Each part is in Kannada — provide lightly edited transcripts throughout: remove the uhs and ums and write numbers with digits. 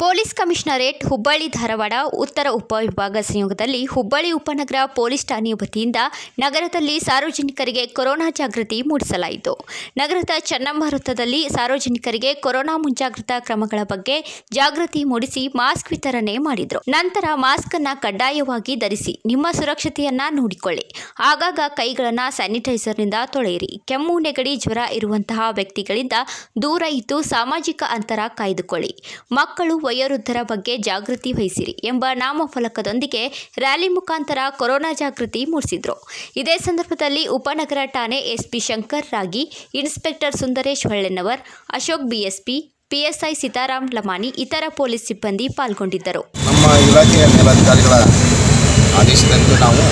ಪೊಲೀಸ್ ಕಮಿಷನರೇಟ್ ಹುಬ್ಬಳ್ಳಿ ಧಾರವಾಡ ಉತ್ತರ ಉಪವಿಭಾಗ ಸಂಯೋಗದಲ್ಲಿ ಹುಬ್ಬಳ್ಳಿ ಉಪನಗರ ಪೊಲೀಸ್ ಠಾಣೆ ವತಿಯಿಂದ ನಗರದಲ್ಲಿ ಸಾರ್ವಜನಿಕರಿಗೆ ಕೊರೋನಾ ಜಾಗೃತಿ ಮೂಡಿಸಲಾಯಿತು. ನಗರದ ಚೆನ್ನಮ್ಮ ವೃತ್ತದಲ್ಲಿ ಸಾರ್ವಜನಿಕರಿಗೆ ಕೊರೋನಾ ಮುಂಜಾಗ್ರತಾ ಕ್ರಮಗಳ ಬಗ್ಗೆ ಜಾಗೃತಿ ಮೂಡಿಸಿ ಮಾಸ್ಕ್ ವಿತರಣೆ ಮಾಡಿದರು. ನಂತರ ಮಾಸ್ಕ್ ಅನ್ನು ಕಡ್ಡಾಯವಾಗಿ ಧರಿಸಿ ನಿಮ್ಮ ಸುರಕ್ಷತೆಯನ್ನ ನೋಡಿಕೊಳ್ಳಿ. ಆಗಾಗ ಕೈಗಳನ್ನು ಸ್ಯಾನಿಟೈಸರ್ನಿಂದ ತೊಳೆಯಿರಿ. ಕೆಮ್ಮು, ನೆಗಡಿ, ಜ್ವರ ಇರುವಂತಹ ವ್ಯಕ್ತಿಗಳಿಂದ ದೂರ ಇದ್ದು ಸಾಮಾಜಿಕ ಅಂತರ ಕಾಯ್ದುಕೊಳ್ಳಿ. ಮಕ್ಕಳು, ವಯೋವೃದ್ಧರ ಬಗ್ಗೆ ಜಾಗೃತಿ ವಹಿಸಿರಿ ಎಂಬ ನಾಮಫಲಕದೊಂದಿಗೆ ರ್ಯಾಲಿ ಮುಖಾಂತರ ಕೊರೋನಾ ಜಾಗೃತಿ ಮೂಡಿಸಿದರು. ಇದೇ ಸಂದರ್ಭದಲ್ಲಿ ಉಪನಗರ ಠಾಣೆ SP Shankar Ragi, inspector Sundaresh Hollennavar, Ashok BSP, PSI Sitaram Lamani ಇತರ ಪೊಲೀಸ್ ಸಿಬ್ಬಂದಿ ಪಾಲ್ಗೊಂಡಿದ್ದರು. ನಮ್ಮ ಇಲಾಖೆಯ ಮೇಲಧಿಕಾರಿಗಳ ಆದೇಶದಂತೆ ನಾವು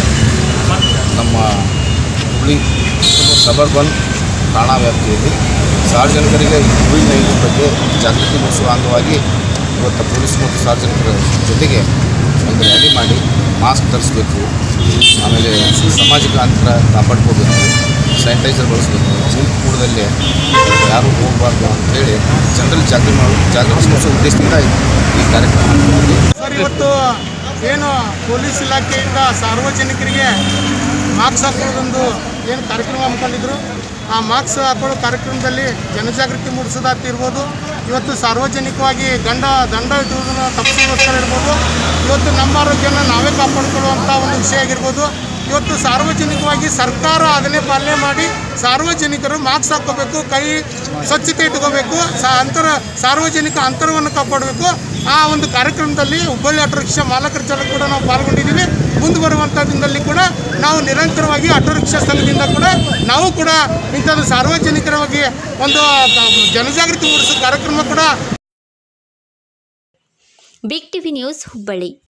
ನಮ್ಮ ಹುಬ್ಬಳ್ಳಿ ಸಬರ್ಬನ್ ಠಾಣಾ ವ್ಯಾಪ್ತಿಯಲ್ಲಿ ಸಾರ್ವಜನಿಕರಿಗೆ ಕೋವಿಡ್-19 ಬಗ್ಗೆ ಜಾಗೃತಿ ಮೂಡಿಸುವ ಅಂಗವಾಗಿ ಇವತ್ತು ಪೊಲೀಸ್ ಮತ್ತು ಸಾರ್ವಜನಿಕರ ಜೊತೆಗೆ ಒಂದು ರ್ಯಾಲಿ ಮಾಡಿ ಮಾಸ್ಕ್ ಧರಿಸಬೇಕು, ಆಮೇಲೆ ಸಾಮಾಜಿಕ ಅಂತರ ಕಾಪಾಡ್ಕೋಬೇಕು, ಸ್ಯಾನಿಟೈಸರ್ ಬಳಸಬೇಕು, ಗುಂಪು ಕೂಡದಲ್ಲಿ ಯಾರೂ ಹೋಗಬಾರ್ದು ಅಂತೇಳಿ ಜನರಲ್ಲಿ ಜಾಗೃತಿ ಮೂಡಿಸೋ ಉದ್ದೇಶದಿಂದ ಈ ಕಾರ್ಯಕ್ರಮ ಮಾಡಿದ್ದೀವಿ. ಸರ್, ಇವತ್ತು ಏನು ಪೊಲೀಸ್ ಇಲಾಖೆಯಿಂದ ಸಾರ್ವಜನಿಕರಿಗೆ ಮಾಸ್ಕ್ ಹಾಕೊಳ್ಳೋದೊಂದು ಏನು ಕಾರ್ಯಕ್ರಮ ಹಮ್ಮಿಕೊಂಡಿದ್ರು, ಆ ಮಾಸ್ಕ್ ಹಾಕೊಳ್ಳೋ ಕಾರ್ಯಕ್ರಮದಲ್ಲಿ ಜನಜಾಗೃತಿ ಮೂಡಿಸೋದಾಗ್ತಿರ್ಬೋದು, ಇವತ್ತು ಸಾರ್ವಜನಿಕವಾಗಿ ದಂಡ ಇಡುವುದನ್ನು ತಪ್ಪಿಸೋಸ್ಕರ ಇರ್ಬೋದು, ಇವತ್ತು ನಮ್ಮ ಆರೋಗ್ಯನ ನಾವೇ ಕಾಪಾಡಿಕೊಳ್ಳುವಂಥ ಒಂದು ವಿಷಯ ಆಗಿರ್ಬೋದು. ಇವತ್ತು ಸಾರ್ವಜನಿಕವಾಗಿ ಸರ್ಕಾರ ಅದನ್ನೇ ಪಾಲನೆ ಮಾಡಿ ಸಾರ್ವಜನಿಕರು ಮಾಸ್ಕ್ ಹಾಕ್ಕೋಬೇಕು, ಕೈ ಸ್ವಚ್ಛತೆ ಇಟ್ಕೋಬೇಕು, ಸಾರ್ವಜನಿಕ ಅಂತರವನ್ನು ಕಾಪಾಡಬೇಕು. ಆ ಒಂದು ಕಾರ್ಯಕ್ರಮದಲ್ಲಿ ಹುಬ್ಬಳ್ಳಿ ಆಟೋ ರಿಕ್ಷಾ ಮಾಲಕರ ಜೊತೆ ಕೂಡ ನಾವು ಪಾಲ್ಗೊಂಡಿದ್ದೀವಿ. ಮುಂದೆ ಬರುವಂಥ ದಿನದಲ್ಲಿ ಕೂಡ ನಾವು ನಿರಂತರವಾಗಿ ಆಟೋ ರಿಕ್ಷಾ ಸಂಘದಿಂದ ಕೂಡ ನಾವು ಕೂಡ ಇಂಥದ್ದು ಸಾರ್ವಜನಿಕರವಾಗಿ ಒಂದು ಜನಜಾಗೃತಿ ಮೂಡಿಸೋ ಕಾರ್ಯಕ್ರಮ ಕೂಡ. Big TV news Hubballi.